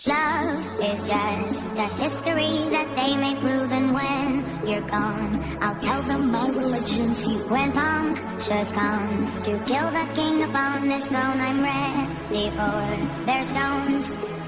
Love is just a history that they may prove, and when you're gone, I'll tell them my religion's you. When punctures comes to kill the king upon his throne, I'm ready for their stones.